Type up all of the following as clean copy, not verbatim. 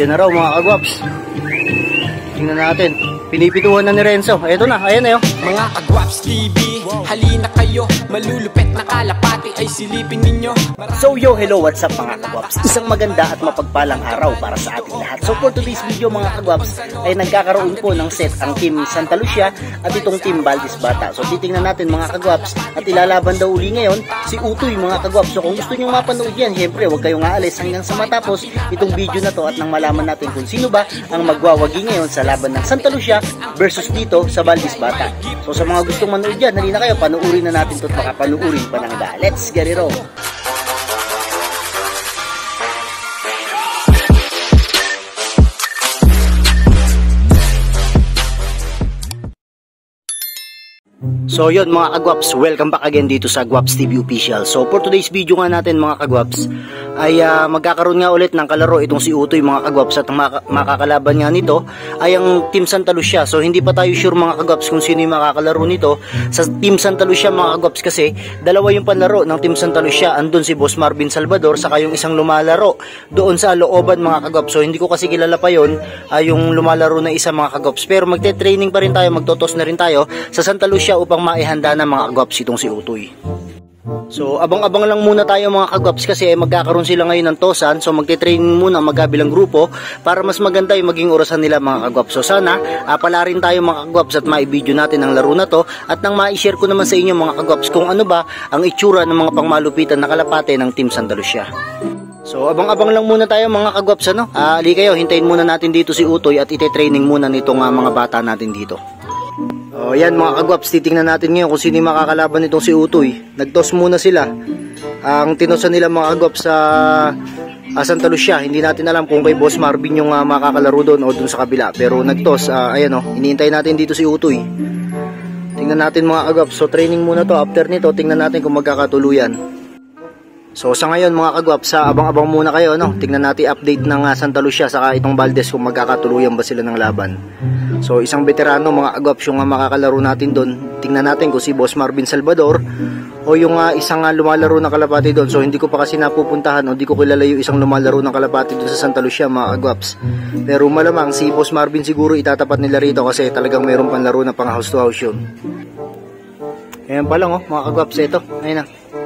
Diyan na raw mga kagwaps. Tingnan natin. Pinipituhan na ni Renzo. Eto na, ayan na yun. Mga Kagwaps TV, halina kayo. Malulupet na kalapati ay silipin ninyo. So yo, hello, what's up mga kagwaps? Isang maganda at mapagpalang araw para sa ating lahat. So for today's video mga kagwaps, ay nagkakaroon po ng set ang Team Santa Lucia at itong Team Valdez Bata. So titingnan natin mga kagwaps at ilalaban daw uli ngayon si Utoy mga kagwaps. So kung gusto nyo mapanood yan, syempre huwag kayong aalis hanggang sa matapos itong video na to at nang malaman natin kung sino ba ang magwawagi ngayon sa laban ng Santa Lucia versus dito sa Valdez Bata. So sa mga gustong manood dyan, halina kayo, panuurin na natin ito at makapanuurin pa ng iba. Let's get it on! So yun mga kagwaps, welcome back again dito sa Gwaps TV Official. So for today's video nga natin mga kagwaps ay magkakaroon nga ulit ng kalaro itong si Utoy mga kagwaps at makakalaban nga nito ay ang Team Santa Lucia. So hindi pa tayo sure mga kagwaps kung sino yung makakalaro nito sa Team Santa Lucia mga kagwaps kasi dalawa yung panlaro ng Team Santa Lucia. Andun si Boss Marvin Salvador saka yung isang lumalaro doon sa looban mga kagwaps. So hindi ko kasi kilala pa yun yung lumalaro na isa mga kagwaps. Pero magte-training pa rin tayo, magtotos na rin tayo sa Santa Lucia upang maihanda na mga kagwaps itong si Utoy. So abang-abang lang muna tayo mga kagwaps kasi magkakaroon sila ngayon ng tosan. So magte-training muna magkabilang grupo para mas maganda yung maging orasan nila mga kagwaps. So sana pala rin tayo mga kagwaps at mai-video natin ang laro na to at nang ma-share ko naman sa inyo mga kagwaps kung ano ba ang itsura ng mga pangmalupitan na kalapate ng Team Santa Lucia. So abang-abang lang muna tayo mga kagwaps ano. Ali kayo, hintayin muna natin dito si Utoy at ite-training muna nitong mga bata natin dito. O yan mga kagwaps, titingnan natin ngayon kung sino yung makakalaban nitong si Utoy. Nagtos muna sila. Ang tinosan nila mga kagwaps sa Santa Lucia. Hindi natin alam kung kay Boss Marvin yung makakalaro doon o doon sa kabila. Pero nagtos, ayan o, iniintay natin dito si Utoy. Tingnan natin mga kagwaps. So training muna to, after nito tingnan natin kung magkakatuluyan. So sa ngayon mga kagwaps, abang-abang muna kayo no? Tingnan natin update ng Santa Lucia saka itong Valdez kung magkakatuluyan ba sila ng laban. So isang veterano mga kagwaps yung makakalaro natin doon. Tingnan natin kung si Boss Marvin Salvador o yung isang lumalaro na kalapati doon. So hindi ko pa kasi napupuntahan o hindi ko kilala yung isang lumalaro na kalapati doon sa Santa Lucia mga kagwaps. Pero malamang si Boss Marvin siguro itatapat nila rito kasi talagang mayroon pang laro na pang house to house yun. Ayan pa lang mga kagwaps, ito. Ayun na.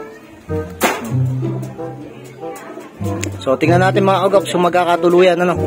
So tingnan natin mga kagwaps kung magkakatuluyan ano.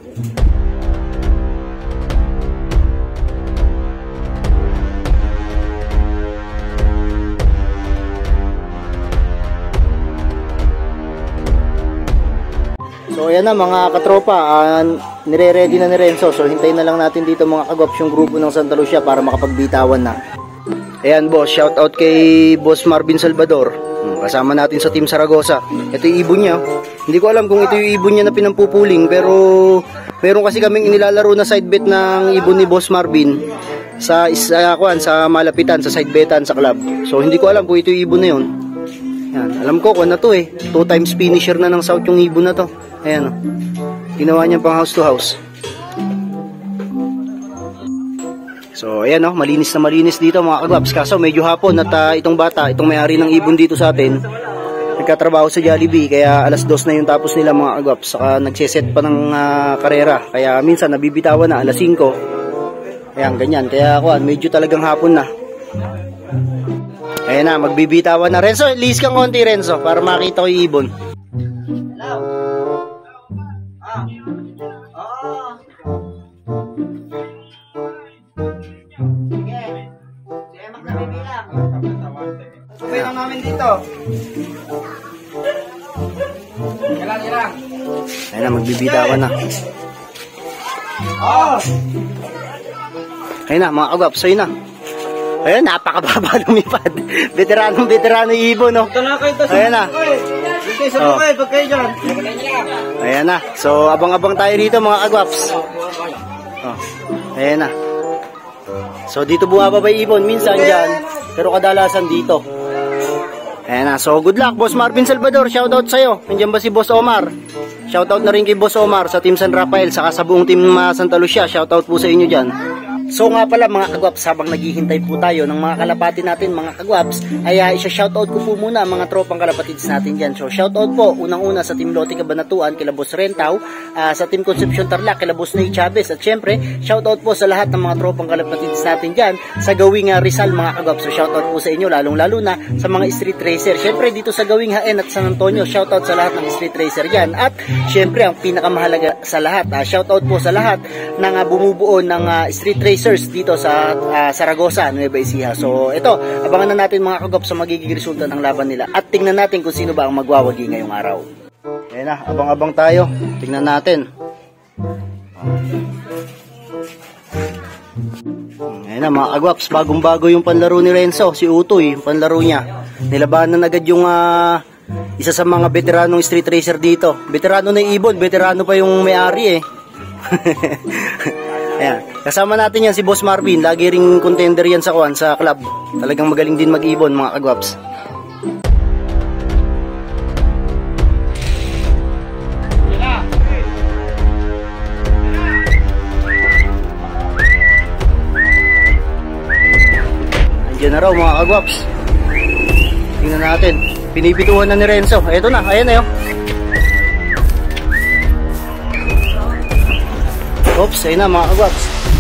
So ayan na mga katropa, nire-ready na ni Renzo. So hintayin na lang natin dito mga kagwaps yung grupo ng Santa Lucia para makapagbitawan na. Ayan boss, shout out kay Boss Marvin Salvador. Kasama natin sa Team Saragosa. Ito yung ibon niya. Hindi ko alam kung ito yung ibon niya na pinampupuling, pero meron kasi kaming inilalaro na side bet ng ibon ni Boss Marvin sa malapitan, sa side betan sa club. So hindi ko alam kung ito yung ibon na yun. Yan, alam ko kung ano to 2 times finisher na ng South yung ibon na to. Ayan ginawa niya pang house to house. So ayan malinis na malinis dito mga kagwaps. Kaso medyo hapon at itong bata, itong may-ari ng ibon dito sa atin, nagkatrabaho sa Jollibee kaya alas 2 na yung tapos nila mga kagwaps. Saka nagsiset pa ng karera kaya minsan nabibitawan na alas 5. Ayan ganyan kaya medyo talagang hapon na. Ayan na, magbibitawan na. Renzo, liis kang konti Renzo para makita ko yung ibon. Hello. Sabay lang namin dito. Ilang. Ayan na, magbibitawan na. Ayan na, mga kagwaps, ayun na. Ayan, napakababa lumipad. Veterano ibon, no? Ayan na. Ayan na. So, abang-abang tayo dito, mga kagwaps. Ayan na. So, dito bumababa ibon. Minsan dyan, pero kadalasan dito. Ayan na. So, good luck, Boss Marvin Salvador. Shoutout sa'yo. Nandiyan ba si Boss Omar? Shoutout na rin kay Boss Omar sa Team San Rafael, saka sa buong Team Santa Lucia. Shoutout po sa inyo dyan. So nga pala mga kagwaps, habang naghihintay po tayo ng mga kalapati natin mga kagwaps, ay isa-shoutout ko po muna mga tropang kalapatids natin dyan. So shoutout po unang-una sa Team Lote Cabanatuan, kila Boss Rentaw, sa Team Concepcion Tarlac, kila Boss Nay Chavez, at syempre shoutout po sa lahat ng mga tropang kalapatids natin dyan sa Gawing Rizal mga kagwaps. So shoutout po sa inyo, lalong-lalo na sa mga street racer. Syempre dito sa Gawing Haen at San Antonio, shoutout sa lahat ng street racer dyan. At syempre ang pinakamahalaga sa lahat, shoutout po sa lahat ng bumubuo ng street racers dito sa Zaragoza, Nueva Ecija. So ito, abangan na natin mga kagwaps sa magiging resulta ng laban nila at tingnan natin kung sino ba ang magwawagi ngayong araw. Ayan na, abang-abang tayo, tingnan natin. Ayan na mga kagwaps, bagong-bago yung panlaro ni Renzo, si Utoy, yung panlaro niya. Nilabanan agad yung isa sa mga veteranong street racer dito. Veterano na Ibon, veterano pa yung may-ari eh. Ayan. Kasama natin yan si Boss Marvin, lagi ring contender yan sa club. Talagang magaling din mag-ibon mga kagwaps. Andiyan na raw mga kagwaps. Tingnan natin, pinipituhan na ni Renzo. Eto na, ayan na yun. Oops, ayun na mga kagwaps.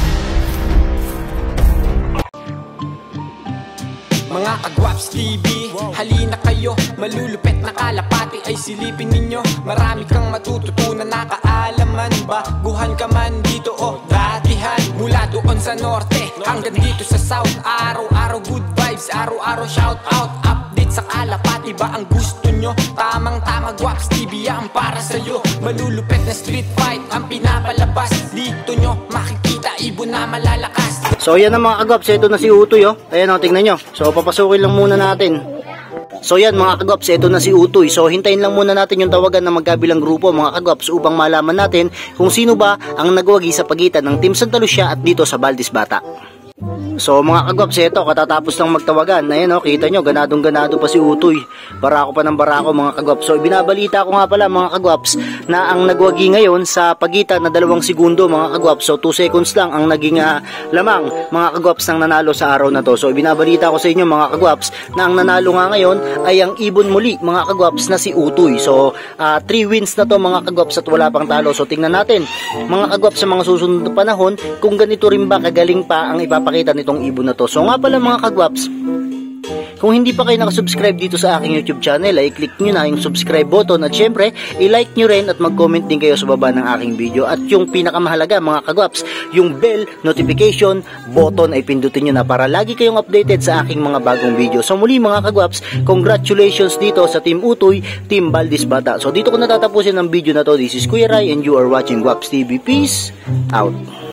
Mga Kagwaps TV, halina kayo, malulupet na kalapati ay silipin ninyo. Marami kang matututunan na kaalaman, baguhan ka man dito o datihan. Mula doon sa norte hanggang dito sa south, araw-araw good vibes, araw-araw shout out. Update sa kalapati ba ang gusto nyo? Tamang-tama Gwaps TV ang para sa'yo. Malulupet na street fight ang pinapalabas, dito nyo makikita ibon na malalakas. So yan na mga kagwaps, ito na si Utoy oh. Ayan o, tingnan nyo. So papasukin lang muna natin. So yan mga kagwaps, ito na si Utoy. So hintayin lang muna natin yung tawagan ng magkabilang grupo mga kagwaps upang malaman natin kung sino ba ang nagwagi sa pagitan ng Team Santa Lucia at dito sa Valdez Bata. So mga kagwaps, ito katatapos lang magtawagan. Ayan o, kita nyo, ganadong-ganado pa si Utoy. Barako pa ng barako mga kagwaps. So binabalita ko nga pala mga kagwaps na ang nagwagi ngayon sa pagitan na 2 segundo mga kagwaps. So 2 seconds lang ang naging lamang mga kagwaps ng nanalo sa araw na to. So binabalita ko sa inyo mga kagwaps na ang nanalo nga ngayon ay ang ibon muli mga kagwaps na si Utoy. So 3 wins na to mga kagwaps at wala pang talo. So tingnan natin mga kagwaps sa mga susunod na panahon kung ganito rin ba kagaling pa ang ipapakita nitong ibon na to. So nga pala mga kagwaps, kung hindi pa kayo nakasubscribe dito sa aking YouTube channel, ay click nyo na yung subscribe button at syempre, i-like nyo rin at mag-comment din kayo sa baba ng aking video. At yung pinakamahalaga mga kagwaps, yung bell notification button ay pindutin nyo na para lagi kayong updated sa aking mga bagong video. So muli mga kagwaps, congratulations dito sa Team Utoy, Team Valdez Bata. So dito ko natatapusin ang video na to. This is Kuya Rai and you are watching Gwaps TV. Peace out.